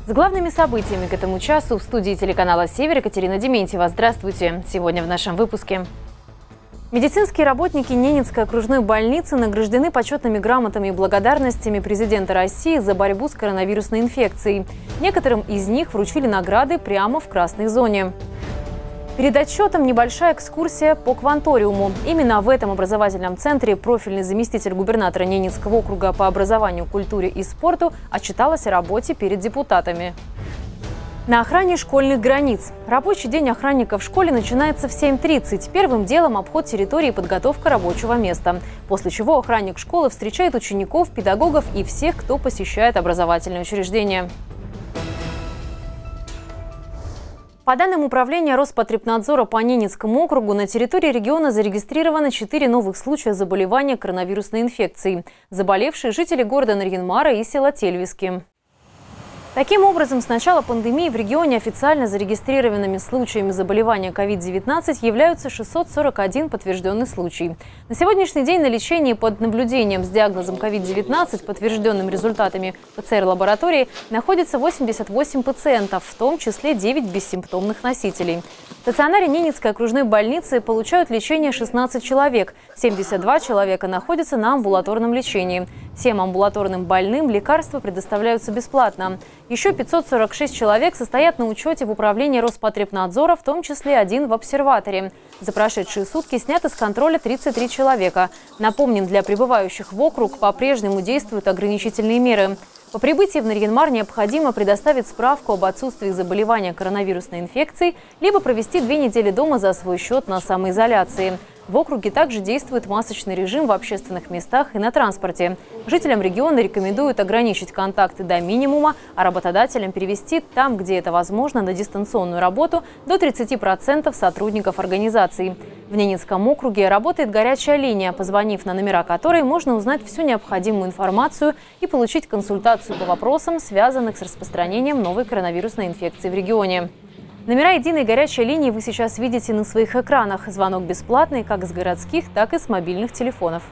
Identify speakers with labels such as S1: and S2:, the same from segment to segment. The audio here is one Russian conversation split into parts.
S1: С главными событиями к этому часу в студии телеканала «Север» Екатерина Дементьева. Здравствуйте! Сегодня в нашем выпуске. Медицинские работники Ненецкой окружной больницы награждены почетными грамотами и благодарностями президента России за борьбу с коронавирусной инфекцией. Некоторым из них вручили награды прямо в красной зоне. Перед отчетом небольшая экскурсия по кванториуму. Именно в этом образовательном центре профильный заместитель губернатора Ненецкого округа по образованию, культуре и спорту отчиталась о работе перед депутатами. На охране школьных границ. Рабочий день охранника в школе начинается в 7:30. Первым делом обход территории и подготовка рабочего места. После чего охранник школы встречает учеников, педагогов и всех, кто посещает образовательные учреждения. По данным Управления Роспотребнадзора по Ненецкому округу, на территории региона зарегистрировано 4 новых случая заболевания коронавирусной инфекцией. Заболевшие жители города Нарьян-Мара и села Тельвиски. Таким образом, с начала пандемии в регионе официально зарегистрированными случаями заболевания COVID-19 являются 641 подтвержденный случай. На сегодняшний день на лечении под наблюдением с диагнозом COVID-19, подтвержденным результатами ПЦР-лаборатории, находится 88 пациентов, в том числе 9 бессимптомных носителей. В стационаре Ненецкой окружной больницы получают лечение 16 человек, 72 человека находятся на амбулаторном лечении. Всем амбулаторным больным лекарства предоставляются бесплатно. Еще 546 человек состоят на учете в управлении Роспотребнадзора, в том числе 1 в обсерваторе. За прошедшие сутки сняты с контроля 33 человека. Напомним, для прибывающих в округ по-прежнему действуют ограничительные меры. По прибытии в Нарьян-Мар необходимо предоставить справку об отсутствии заболевания коронавирусной инфекцией, либо провести 2 недели дома за свой счет на самоизоляции. В округе также действует масочный режим в общественных местах и на транспорте. Жителям региона рекомендуют ограничить контакты до минимума, а работодателям перевести там, где это возможно, на дистанционную работу до 30% сотрудников организаций. В Ненецком округе работает горячая линия, позвонив на номера которой можно узнать всю необходимую информацию и получить консультацию по вопросам, связанных с распространением новой коронавирусной инфекции в регионе. Номера единой горячей линии вы сейчас видите на своих экранах. Звонок бесплатный как с городских, так и с мобильных телефонов.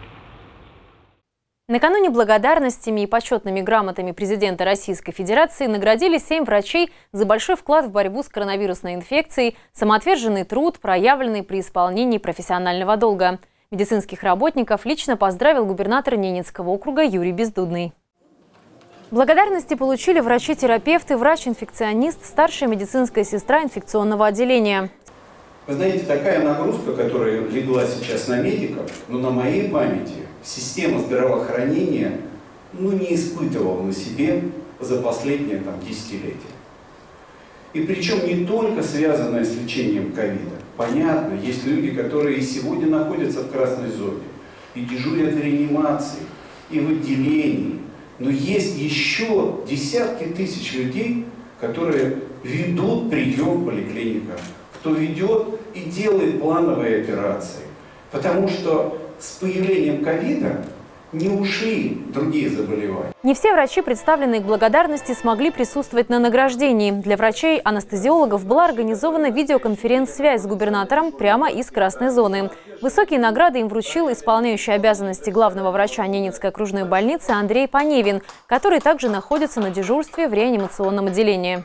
S1: Накануне благодарностями и почетными грамотами президента Российской Федерации наградили 7 врачей за большой вклад в борьбу с коронавирусной инфекцией, самоотверженный труд, проявленный при исполнении профессионального долга. Медицинских работников лично поздравил губернатор Ненецкого округа Юрий Бездудный. Благодарности получили врачи-терапевты, врач-инфекционист, старшая медицинская сестра инфекционного отделения.
S2: Вы знаете, такая нагрузка, которая легла сейчас на медиков, но на моей памяти система здравоохранения не испытывала на себе за последние десятилетия. И причем не только связанное с лечением ковида. Понятно, есть люди, которые и сегодня находятся в красной зоне, и дежурят в реанимации, и в отделении. Но есть еще десятки тысяч людей, которые ведут прием в поликлиниках, кто ведет и делает плановые операции. Потому что с появлением ковида не ушли другие заболевания.
S1: Не все врачи, представленные к благодарности, смогли присутствовать на награждении. Для врачей-анестезиологов была организована видеоконференц-связь с губернатором прямо из красной зоны. Высокие награды им вручил исполняющий обязанности главного врача Ненецкой окружной больницы Андрей Паневин, который также находится на дежурстве в реанимационном отделении.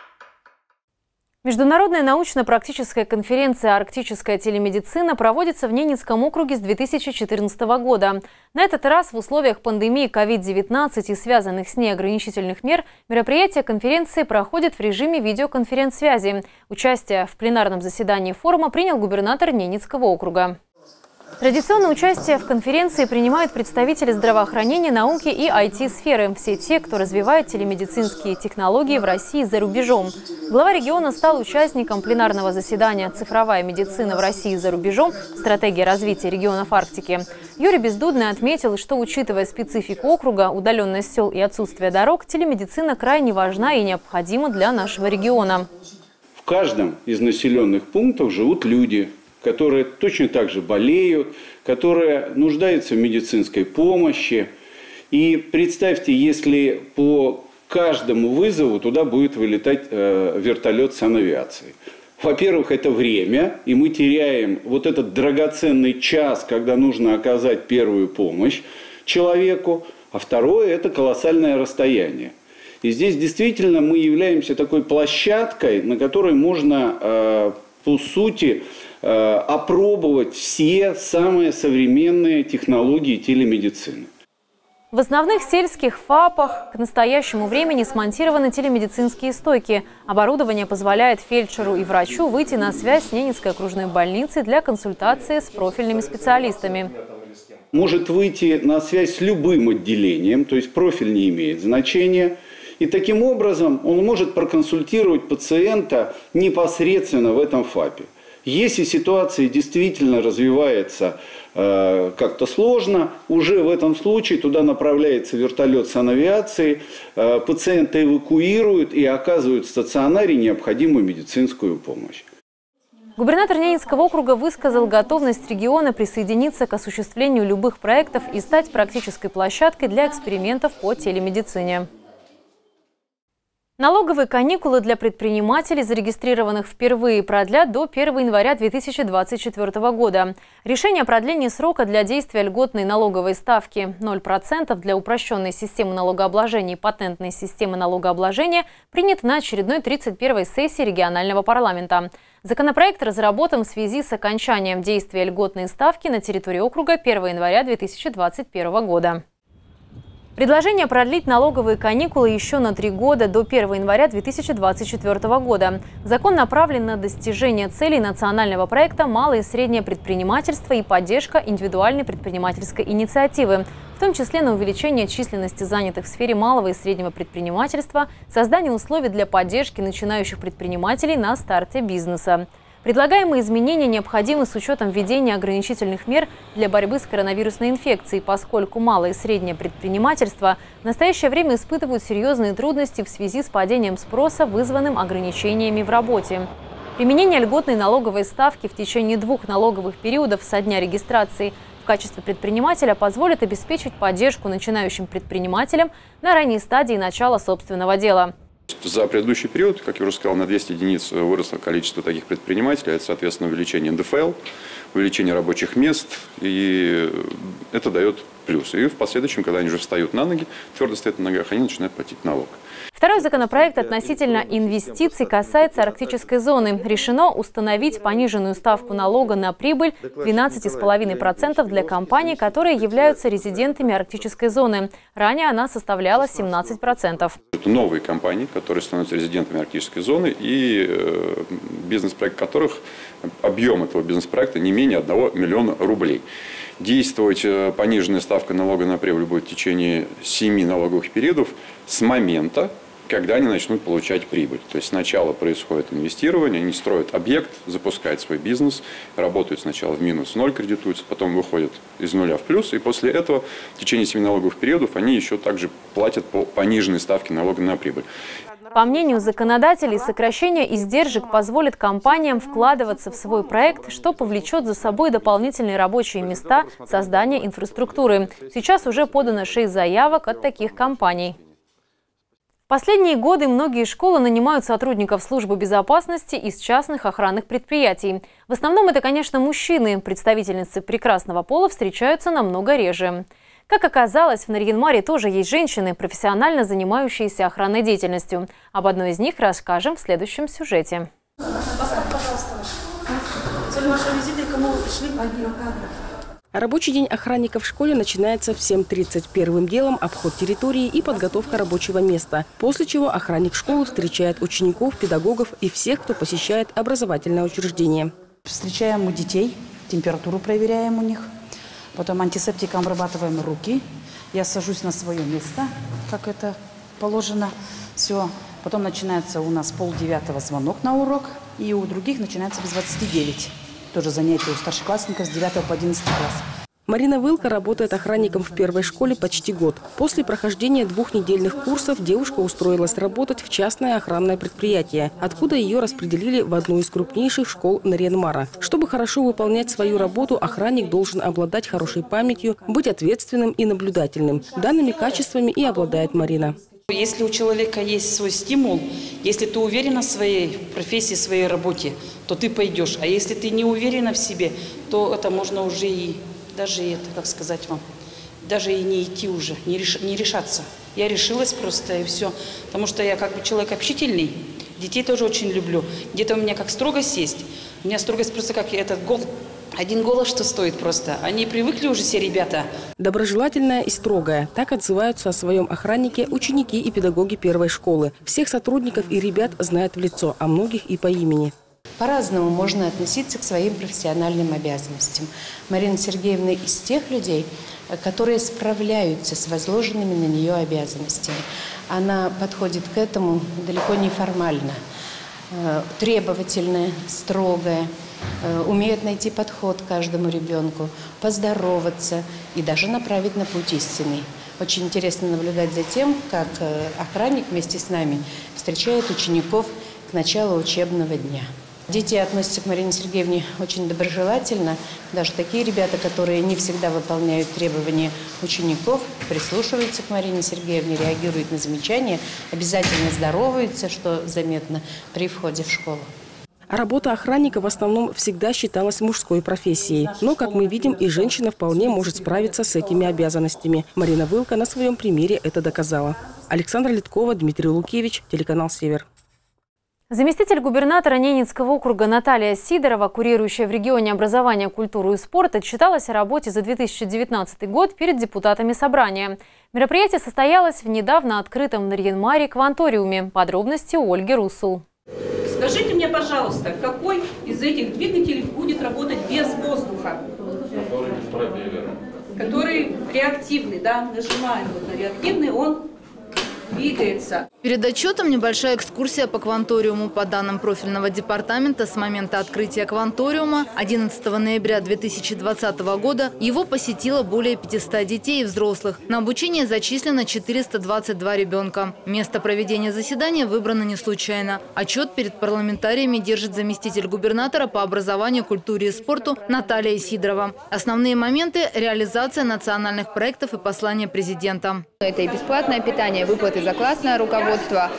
S1: Международная научно-практическая конференция «Арктическая телемедицина» проводится в Ненецком округе с 2014 года. На этот раз в условиях пандемии COVID-19 и связанных с ней ограничительных мер мероприятие конференции проходит в режиме видеоконференц-связи. Участие в пленарном заседании форума принял губернатор Ненецкого округа. Традиционное участие в конференции принимают представители здравоохранения, науки и IT-сферы. Все те, кто развивает телемедицинские технологии в России и за рубежом. Глава региона стал участником пленарного заседания «Цифровая медицина в России и за рубежом. Стратегия развития регионов Арктики». Юрий Бездудный отметил, что, учитывая специфику округа, удаленность сел и отсутствие дорог, телемедицина крайне важна и необходима для нашего региона.
S3: В каждом из населенных пунктов живут люди, которые точно так же болеют, которые нуждаются в медицинской помощи. И представьте, если по каждому вызову туда будет вылетать вертолет санавиации. Во-первых, это время, и мы теряем вот этот драгоценный час, когда нужно оказать первую помощь человеку. А второе – это колоссальное расстояние. И здесь действительно мы являемся такой площадкой, на которой можно, по сути, опробовать все самые современные технологии телемедицины.
S1: В основных сельских ФАПах к настоящему времени смонтированы телемедицинские стойки. Оборудование позволяет фельдшеру и врачу выйти на связь с Ненецкой окружной больницей для консультации с профильными специалистами.
S3: Может выйти на связь с любым отделением, то есть профиль не имеет значения. И таким образом он может проконсультировать пациента непосредственно в этом ФАПе. Если ситуация действительно развивается как-то сложно, уже в этом случае туда направляется вертолет санавиации, пациента эвакуируют и оказывают в стационаре необходимую медицинскую помощь.
S1: Губернатор Ненецкого округа высказал готовность региона присоединиться к осуществлению любых проектов и стать практической площадкой для экспериментов по телемедицине. Налоговые каникулы для предпринимателей, зарегистрированных впервые, продлят до 1 января 2024 года. Решение о продлении срока для действия льготной налоговой ставки 0% для упрощенной системы налогообложения и патентной системы налогообложения принято на очередной 31-й сессии регионального парламента. Законопроект разработан в связи с окончанием действия льготной ставки на территории округа 1 января 2021 года. Предложение продлить налоговые каникулы еще на 3 года до 1 января 2024 года. Закон направлен на достижение целей национального проекта «Малое и среднее предпринимательство» и поддержка индивидуальной предпринимательской инициативы, в том числе на увеличение численности занятых в сфере малого и среднего предпринимательства, создание условий для поддержки начинающих предпринимателей на старте бизнеса. Предлагаемые изменения необходимы с учетом введения ограничительных мер для борьбы с коронавирусной инфекцией, поскольку малое и среднее предпринимательство в настоящее время испытывают серьезные трудности в связи с падением спроса, вызванным ограничениями в работе. Применение льготной налоговой ставки в течение 2 налоговых периодов со дня регистрации в качестве предпринимателя позволит обеспечить поддержку начинающим предпринимателям на ранней стадии начала собственного дела.
S4: За предыдущий период, как я уже сказал, на 200 единиц выросло количество таких предпринимателей. Это, соответственно, увеличение НДФЛ, увеличение рабочих мест. И это дает плюс. И в последующем, когда они уже встают на ноги, твердо стоят на ногах, они начинают платить налог.
S1: Второй законопроект относительно инвестиций касается арктической зоны. Решено установить пониженную ставку налога на прибыль 12,5% для компаний, которые являются резидентами арктической зоны. Ранее она составляла 17%.
S4: Это новые компании, которые становятся резидентами арктической зоны, и бизнес-проект которых, объем этого бизнес-проекта не менее 1 миллиона рублей. Действовать пониженная ставка налога на прибыль будет в течение 7 налоговых периодов с момента, когда они начнут получать прибыль. То есть сначала происходит инвестирование, они строят объект, запускают свой бизнес, работают сначала в минус, 0 кредитуются, потом выходят из нуля в плюс, и после этого в течение 7 налоговых периодов они еще также платят по пониженной ставке налога на прибыль.
S1: По мнению законодателей, сокращение издержек позволит компаниям вкладываться в свой проект, что повлечет за собой дополнительные рабочие места, создание инфраструктуры. Сейчас уже подано 6 заявок от таких компаний. В последние годы многие школы нанимают сотрудников службы безопасности из частных охранных предприятий. В основном это, конечно, мужчины. Представительницы прекрасного пола встречаются намного реже. Как оказалось, в Нарьян-Маре тоже есть женщины, профессионально занимающиеся охранной деятельностью. Об одной из них расскажем в следующем сюжете.
S5: Рабочий день охранника в школе начинается в 7:30. Первым делом обход территории и подготовка рабочего места. После чего охранник школы встречает учеников, педагогов и всех, кто посещает образовательное учреждение.
S6: Встречаем у детей, температуру проверяем у них. Потом антисептиком обрабатываем руки. Я сажусь на свое место, как это положено. Все. Потом начинается у нас 8:30 звонок на урок. И у других начинается без 29. Тоже занятия у старшеклассников с 9 по 11 класс.
S5: Марина Вылка работает охранником в первой школе почти год. После прохождения 2-недельных курсов девушка устроилась работать в частное охранное предприятие, откуда ее распределили в одну из крупнейших школ Нарьян-Мара. Чтобы хорошо выполнять свою работу, охранник должен обладать хорошей памятью, быть ответственным и наблюдательным. Данными качествами и обладает Марина.
S6: Если у человека есть свой стимул, если ты уверена в своей профессии, в своей работе, то ты пойдешь. А если ты не уверена в себе, то это можно уже и даже это, как сказать вам, даже и не идти уже, не решаться. Я решилась просто и все. Потому что я как бы человек общительный, детей тоже очень люблю. Где-то у меня как строго сесть. У меня строгость просто как этот гол. Один голос что стоит просто. Они привыкли уже все ребята.
S5: Доброжелательная и строгая. Так отзываются о своем охраннике ученики и педагоги первой школы. Всех сотрудников и ребят знают в лицо, а многих и по имени.
S7: По-разному можно относиться к своим профессиональным обязанностям. Марина Сергеевна из тех людей, которые справляются с возложенными на нее обязанностями. Она подходит к этому далеко не формально. Требовательная, строгая, умеет найти подход к каждому ребенку, поздороваться и даже направить на путь истинный. Очень интересно наблюдать за тем, как охранник вместе с нами встречает учеников к началу учебного дня. Дети относятся к Марине Сергеевне очень доброжелательно. Даже такие ребята, которые не всегда выполняют требования учеников, прислушиваются к Марине Сергеевне, реагируют на замечания, обязательно здороваются, что заметно при входе в школу.
S5: А работа охранника в основном всегда считалась мужской профессией. Но, как мы видим, и женщина вполне может справиться с этими обязанностями. Марина Вылка на своем примере это доказала. Александра Литкова, Дмитрий Лукевич, телеканал «Север».
S1: Заместитель губернатора Ненецкого округа Наталья Сидорова, курирующая в регионе образования, культуру и спорт, отчиталась о работе за 2019 год перед депутатами собрания. Мероприятие состоялось в недавно открытом в Нарьян-Маре кванториуме. Подробности у Ольги Русул.
S8: Скажите мне, пожалуйста, какой из этих двигателей будет работать без воздуха?
S4: Который без пропеллера.
S8: Который реактивный, да? Нажимаем вот на реактивный, он двигается.
S9: Перед отчетом небольшая экскурсия по кванториуму. По данным профильного департамента, с момента открытия кванториума 11 ноября 2020 года его посетило более 500 детей и взрослых. На обучение зачислено 422 ребенка. Место проведения заседания выбрано не случайно. Отчет перед парламентариями держит заместитель губернатора по образованию, культуре и спорту Наталья Сидорова. Основные моменты – реализация национальных проектов и послания президента.
S10: Это и бесплатное питание, выплаты за классное руководство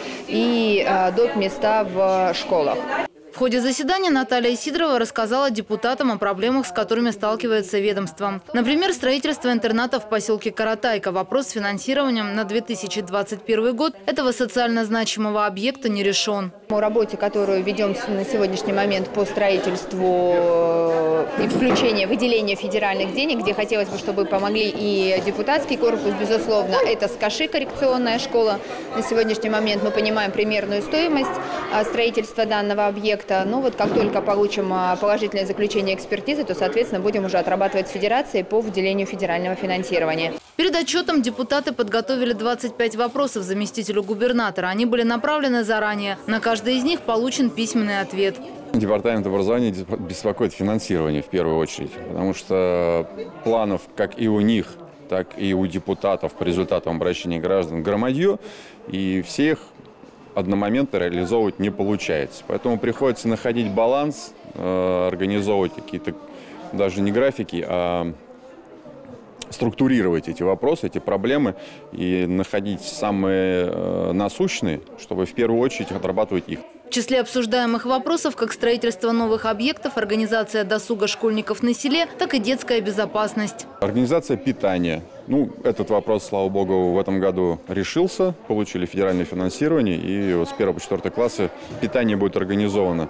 S10: и доп. Места в школах.
S9: В ходе заседания Наталья Сидорова рассказала депутатам о проблемах, с которыми сталкивается ведомство. Например, строительство интерната в поселке Каратайка. Вопрос с финансированием на 2021 год этого социально значимого объекта не решен.
S10: О работе, которую ведем на сегодняшний момент по строительству и включению, выделению федеральных денег, где хотелось бы, чтобы помогли и депутатский корпус, безусловно. Это СКАШИ, коррекционная школа. На сегодняшний момент мы понимаем примерную стоимость строительства данного объекта. Ну вот как только получим положительное заключение экспертизы, то, соответственно, будем уже отрабатывать с федерацией по выделению федерального финансирования.
S9: Перед отчетом депутаты подготовили 25 вопросов заместителю губернатора. Они были направлены заранее. На каждый из них получен письменный ответ.
S4: Департамент образования беспокоит финансирование в первую очередь, потому что планов как и у них, так и у депутатов по результатам обращения граждан громадье, и всех одномоментно реализовывать не получается. Поэтому приходится находить баланс, организовывать какие-то даже не графики, а структурировать эти вопросы, эти проблемы и находить самые насущные, чтобы в первую очередь отрабатывать их.
S9: В числе обсуждаемых вопросов как строительство новых объектов, организация досуга школьников на селе, так и детская безопасность.
S4: Организация питания. Этот вопрос, слава богу, в этом году решился. Получили федеральное финансирование, и с 1 по 4 классы питание будет организовано.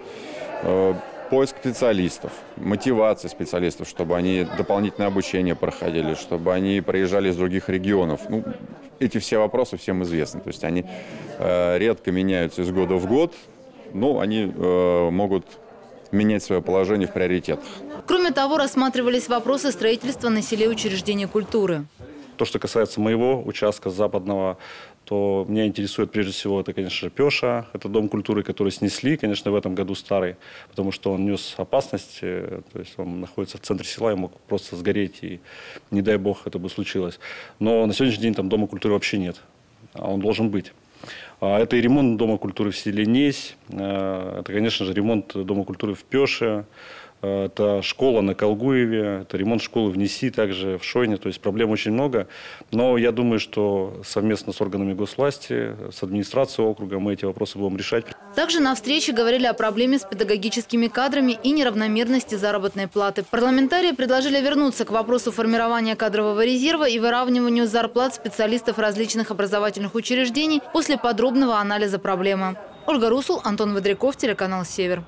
S4: Поиск специалистов, мотивация специалистов, чтобы они дополнительное обучение проходили, чтобы они приезжали из других регионов. Эти все вопросы всем известны. То есть они редко меняются из года в год, но они могут менять свое положение в приоритетах.
S9: Кроме того, рассматривались вопросы строительства на селе учреждений культуры.
S11: То, что касается моего участка западного, то меня интересует прежде всего, это, конечно же, Пеша. Это дом культуры, который снесли, конечно, в этом году старый, потому что он нес опасность. То есть он находится в центре села и мог просто сгореть, и не дай бог это бы случилось. Но на сегодняшний день там дома культуры вообще нет, а он должен быть. Это и ремонт дома культуры в селе Несь, это, конечно же, ремонт дома культуры в Пеше, Это школа на Колгуеве, это ремонт школы в Неси, также в Шойне. То есть проблем очень много. Но я думаю, что совместно с органами госвласти, с администрацией округа мы эти вопросы будем решать.
S9: Также на встрече говорили о проблеме с педагогическими кадрами и неравномерности заработной платы. Парламентарии предложили вернуться к вопросу формирования кадрового резерва и выравниванию зарплат специалистов различных образовательных учреждений после подробного анализа проблемы. Ольга Русул, Антон Водряков, телеканал «Север».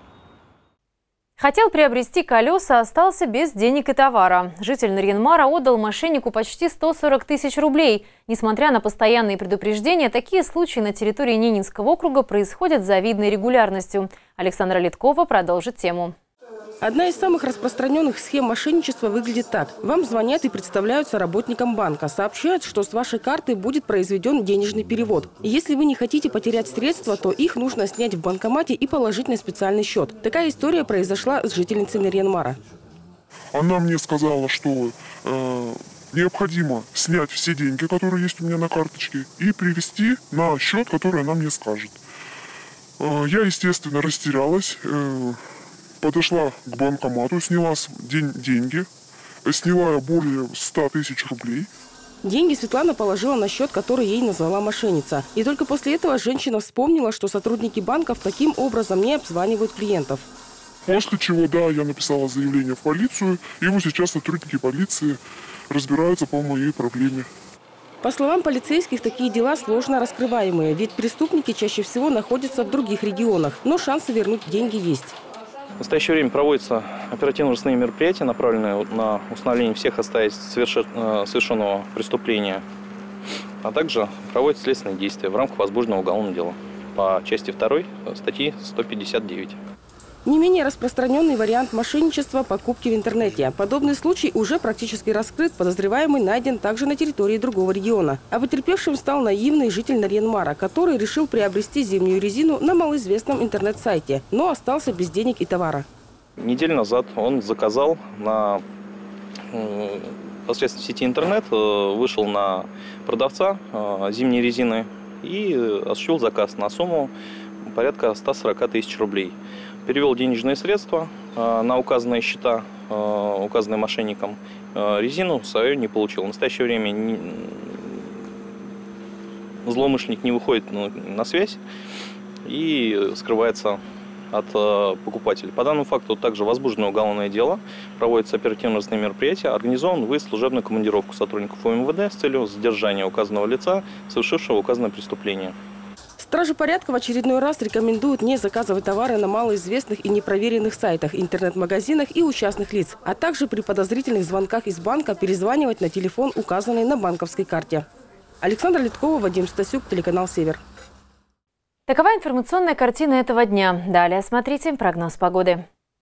S1: Хотел приобрести колеса, остался без денег и товара. Житель Нарьян-Мара отдал мошеннику почти 140 тысяч рублей. Несмотря на постоянные предупреждения, такие случаи на территории Ненинского округа происходят с завидной регулярностью. Александра Литкова продолжит тему.
S5: Одна из самых распространенных схем мошенничества выглядит так. Вам звонят и представляются работником банка. Сообщают, что с вашей карты будет произведен денежный перевод. И если вы не хотите потерять средства, то их нужно снять в банкомате и положить на специальный счет. Такая история произошла с жительницей Нарьян-Мара.
S12: Она мне сказала, что необходимо снять все деньги, которые есть у меня на карточке, и перевести на счет, который она мне скажет. Я, естественно, растерялась. Подошла к банкомату, сняла деньги, сняла более 100 тысяч рублей.
S5: Деньги Светлана положила на счет, который ей назвала мошенница. И только после этого женщина вспомнила, что сотрудники банков таким образом не обзванивают клиентов.
S12: После чего, да, я написала заявление в полицию, и вот сейчас сотрудники полиции разбираются по моей проблеме.
S5: По словам полицейских, такие дела сложно раскрываемые, ведь преступники чаще всего находятся в других регионах, но шансы вернуть деньги есть.
S13: В настоящее время проводятся оперативно-розыскные мероприятия, направленные на установление всех обстоятельств совершенного преступления, а также проводятся следственные действия в рамках возбужденного уголовного дела по части 2 статьи 159.
S5: Не менее распространенный вариант мошенничества – покупки в интернете. Подобный случай уже практически раскрыт. Подозреваемый найден также на территории другого региона. А потерпевшим стал наивный житель Нарьян-Мара, который решил приобрести зимнюю резину на малоизвестном интернет-сайте, но остался без денег и товара.
S13: Неделю назад он заказал посредством сети интернет, вышел на продавца зимней резины и осуществил заказ на сумму порядка 140 тысяч рублей. Перевел денежные средства на указанные счета, указанные мошенником. Резину свою не получил. В настоящее время злоумышленник не выходит на связь и скрывается от покупателей. По данному факту также возбуждено уголовное дело, проводятся оперативно-розыскные мероприятия, организован выезд в служебную командировку сотрудников УМВД с целью задержания указанного лица, совершившего указанное преступление.
S5: Стражи порядка в очередной раз рекомендуют не заказывать товары на малоизвестных и непроверенных сайтах, интернет-магазинах и у частных лиц, а также при подозрительных звонках из банка перезванивать на телефон, указанный на банковской карте. Александра Литкова, Вадим Стасюк, телеканал «Север».
S1: Такова информационная картина этого дня. Далее смотрите прогноз погоды.